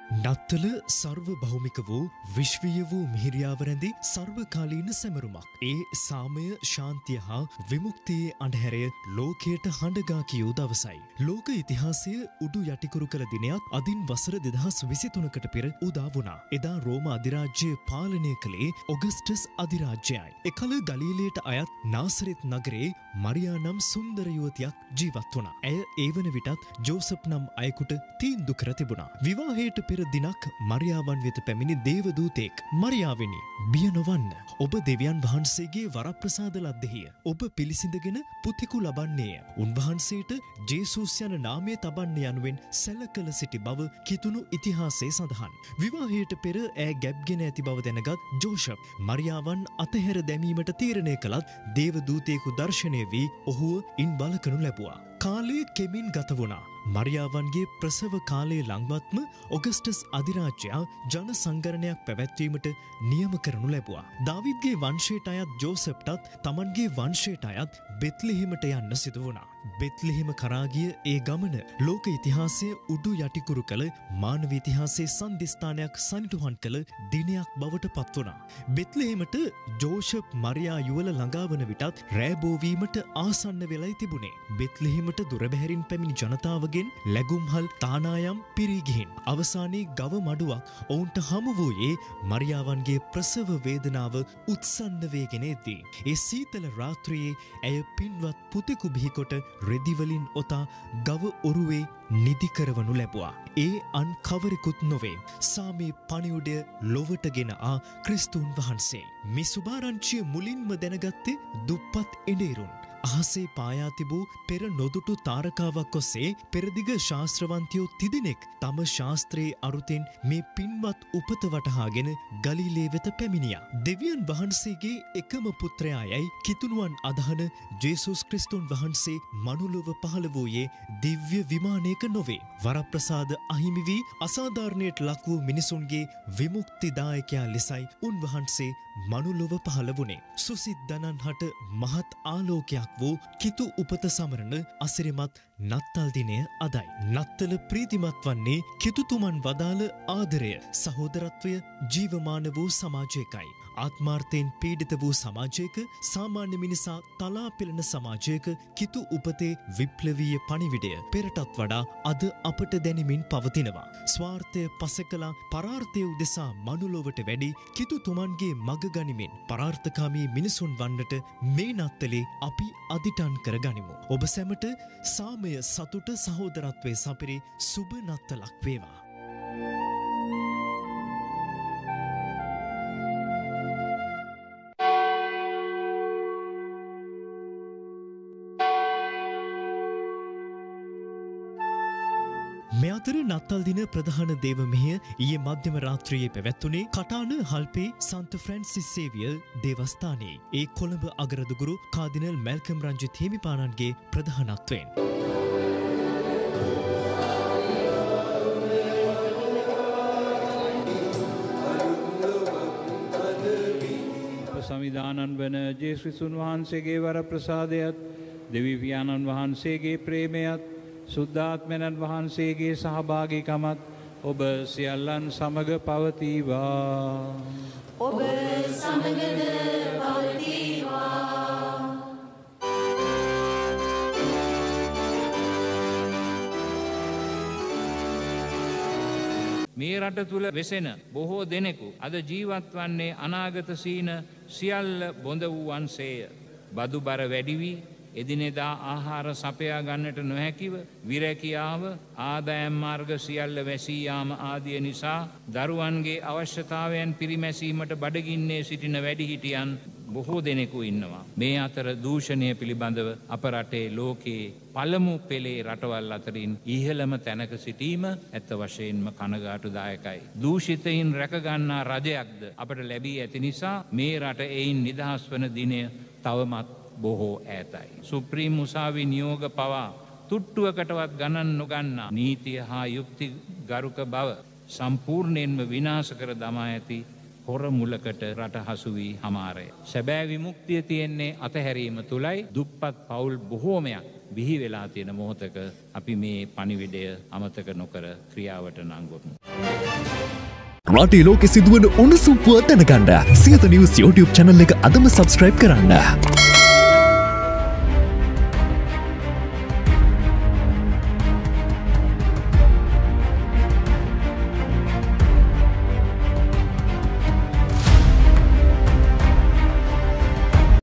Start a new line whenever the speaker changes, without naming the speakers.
නත්තල සර්ව භෞමික වූ විශ්වීය වූ මිහිරියාවරැඳි සර්වකාලීන සැමරුමක්. ඒ සාමය ශාන්තිය හා විමුක්තියේ අඳුරය ලෝකයට හඬගා කියූ දවසයි. ලෝක ඉතිහාසය උඩු යටිකුරු කළ දිනයක් අදින් වසර 2023කට පෙර උදා වුණා. එදා රෝම අධිරාජ්‍යය පාලනය කළේ ඔගස්ටස් අධිරාජ්‍යයයි. එකල ගලීලයට අයත් නාසරෙත් නගරේ මරියා නම් සුන්දර යුවතියක් ජීවත් වුණා. ඇය ඒ වන විටත් ජෝසප් නම් අයෙකුට තීන්දු කර තිබුණා. විවාහයට පෙර දිනක් මරියාවන් වෙත පැමිණි දේවදූතෙක් මරියාවෙනි බිය නොවන්න. ඔබ දෙවියන් වහන්සේගේ වරප්‍රසාද ලද්දෙහිය. ඔබ පිළිසිඳගෙන පුතෙකු ලබන්නේය. උන්වහන්සේට ජේසුස් යන නාමය තබන්න යනුවෙන් සැලකල සිටි බව කිතුණු ඉතිහාසයේ සඳහන්. විවාහයට පෙර ඈ ගැබ්ගෙන ඇති බව දැනගත් ජෝෂප් මරියාවන් අතහැර දැමීමට තීරණය කළත් දේවදූතයෙකු දර්ශනය වී ඔහුව ඉන් බලකනු ලැබුවා. කාලය කෙමින් ගත වුණා. මරියාවන්ගේ ප්‍රසව කාලයේ ළඟවත්ම ඔගස්ටස් අධිරාජ්‍යයා ජන සංගරණයක් පැවැත්වීමට නියම කරනු ලැබුවා. දාවිද්ගේ වංශයට අයත් ජෝසප්ටත් තමන්ගේ වංශයට අයත් බෙත්ලෙහෙමට යන්න සිදු වුණා. බෙත්ලෙහෙම කරා ගිය ඒ ගමන ලෝක ඉතිහාසයේ උඩු යටිකුරු කළ මානව ඉතිහාසයේ සන්ධිස්ථානයක් සනිටුහන් කළ දිනයක් බවට පත් වුණා. බෙත්ලෙහෙමට ජෝෂප් මරියා යුවල ළඟා වන විටත් රෑබෝවීමට ආසන්න වෙලයි තිබුණේ. බෙත්ලෙහෙමට දුර බැහැරින් පැමිණි ජනතාවගෙන් ලැබුම්හල් තානායම් පිරී ගිහින් අවසානයේ ගව මඩුවක් ඔවුන්ට හමු වූයේ මරියාවන්ගේ ප්‍රසව වේදනාව උත්සන්න වේගෙන එද්දී. ඒ සීතල රාත්‍රියේ ඇය පින්වත් පුතෙකු බිහිකොට රෙදිවලින් ඔතා ගව ඔරුවේ නිදි කරවනු ලැබුවා. ඒ අන් කවරෙකුත් නොවේ. සාමේ පණිවුඩය ලොවටගෙන ආ ක්‍රිස්තුන් වහන්සේ. මේ සුභාරංචිය මුලින්ම දැනගත්තේ දුප්පත් එඬේරුන්. අහසේ පායා තිබූ පෙර නොදුටු තාරකාවක් ඔස්සේ පෙරදිග ශාස්ත්‍රවන්තයෝ තිදෙනෙක් තම ශාස්ත්‍රයේ අරුතෙන් මේ පින්වත් උපත වටහාගෙන ගලීලේ වෙත පැමිණියා. දෙවියන් වහන්සේගේ එකම පුත්‍රයායයි කිතුණුවන් අදහන ජේසුස් ක්‍රිස්තුන් වහන්සේ මනුලොව පහළ වූයේ දිව්‍ය විමානයක නොවේ. වරප්‍රසාද අහිමි වී අසාධාරණයට ලක් වූ මිනිසුන්ගේ විමුක්තිදායකයා ලෙසයි උන්වහන්සේ මනුලොව පහළ වුණේ. සුසිද්ධනන් හට මහත් ආලෝකයක් වූ කිතු උපත සමරන අසිරිමත් නත්තල් දිනය අදයි. නත්තල ප්‍රීතිමත් වන්නේ කිතුතුමන් වදාළ ආදරය සහෝදරත්වය ජීවමාන වූ සමාජයකයි. ආත්මාර්ථයෙන් පීඩිත වූ සමාජයක සාමාන්‍ය මිනිසා තලා පෙළෙන සමාජයක කිතු උපතේ විප්ලවීය පණිවිඩය පෙරටත් වඩා අද අපට දැනෙමින් පවතිනවා. ස්වාර්ථය පසකලා පරාර්ථය උදෙසා මනුලොවට වැඩි කිතුතුමන්ගේ මග ගනිමින් පරාර්ථකාමී මිනිසුන් වන්නට මේ නත්තලේ අපි අදිටන් කර ගනිමු. ඔබ සැමට සාමය සතුට සහෝදරත්වය සපිරි සුබ නත්තලක් වේවා. මේ අතර නත්තල් දින ප්‍රධාන දේව මෙහෙය ඊයේ මධ්‍යම රාත්‍රියේ පැවැත්වුණේ කටාන හල්පේ සන්ත ෆ්‍රැන්සිස් සේවියර් දේවස්ථානයේ. ඒ කොළඹ අගරදුගුරු කාදිනල් මැල්කම් රංජිත් හිමිපාණන්ගේ ප්‍රධානත්වයෙන්.
සංවිධානන් වන ජේසුස්න් වහන්සේගේ වර ප්‍රසාදයත් දෙවි පියාණන් වහන්සේගේ ප්‍රේමයත් සුද්ධාත්මයන් වහන්සේගේ සහභාගීකමත් ඔබ සියල්ලන් සමග පවතිවා.
ඔබ සමගද පවතිවා.
මේ රට තුල වෙසෙන බොහෝ දෙනෙකු අද ජීවත් වන්නේ අනාගත සීන සියල්ල බොඳ වූවන්සේය. බදු බර වැඩි වී එදිනෙදා ආහාර සපයා ගන්නට නොහැකිව විරැකියාව ආදායම් මාර්ග සියල්ල වැසී යාම ආදිය නිසා දරුවන්ගේ අවශ්‍යතාවයන් පිරිමැසීමට බඩගින්නේ සිටින වැඩිහිටියන් බොහෝ දෙනෙකු ඉන්නවා. මේ අතර දූෂණය පිළිබඳව අප රටේ ලෝකයේ පළමු පෙළේ රටවල් අතරින් ඉහළම තැනක සිටීම ඇත්ත වශයෙන්ම කනගාටුදායකයි. දූෂිතයින් රැකගන්නා රජයක්ද අපට ලැබී ඇති නිසා මේ රට එයින් නිදහස් වන දිනය තවමත් බොහෝ ඈතයි. සුප්‍රීම් උසාවි නියෝග පවා තුට්ටුවකටවත් ගණන් නොගන්නා නීතිය හා යුක්ති ගරුක බව සම්පූර්ණයෙන්ම විනාශ කර දමා ඇති හොර මුලකට රට හසු වී හමාරය. සැබෑ විමුක්තිය තියෙන්නේ අතහැරීම තුලයි. දුප්පත් පවුල් බොහෝමයක් බිහි වෙලා තියෙන මොහොතක අපි මේ පණිවිඩය අමතක නොකර ක්‍රියාවට නංවමු.
රටේ ලෝකෙ සිදුවන උණුසුම් පුවත් දැනගන්න සියත නිවුස් YouTube channel එක අදම subscribe කරන්න.